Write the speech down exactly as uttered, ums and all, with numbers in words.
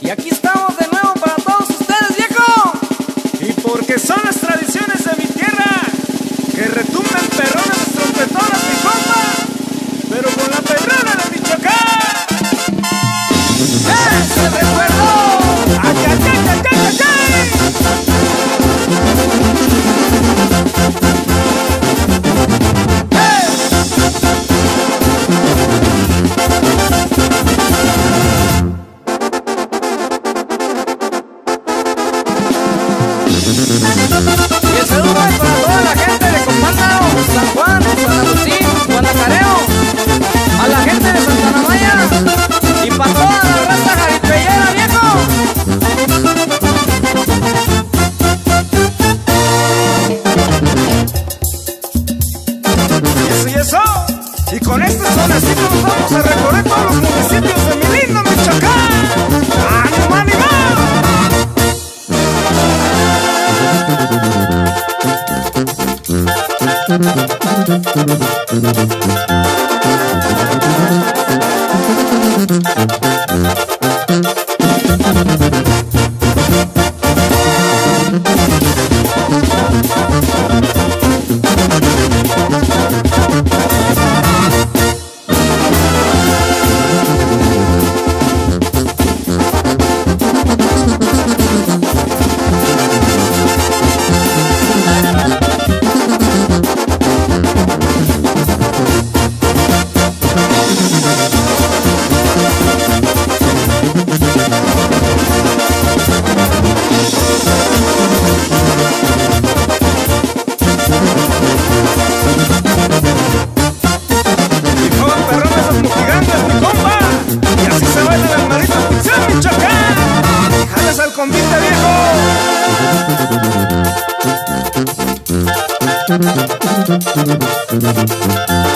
Y aquí estamos de nuevo para todos ustedes, viejo. Y porque son las tradiciones de mi tierra, que retumben perrones de trompetones, mi compa, pero con la perrona de Michoacán. ¡Ese recuerdo! ¡Ay, ay, ay, ay, ay, ay, ay! Y el saludo es para toda la gente de Comandao, San Juan, San Agustín, Guanacareo, a la gente de Santa Namaya y para toda la raza jaripellera, viejo. Y eso y eso. Y con este sonecito nos vamos a recorrer todos los municipios de mi lindo Michoacán. ¡Ánimo, ánimo! ¡Al convite, viejo!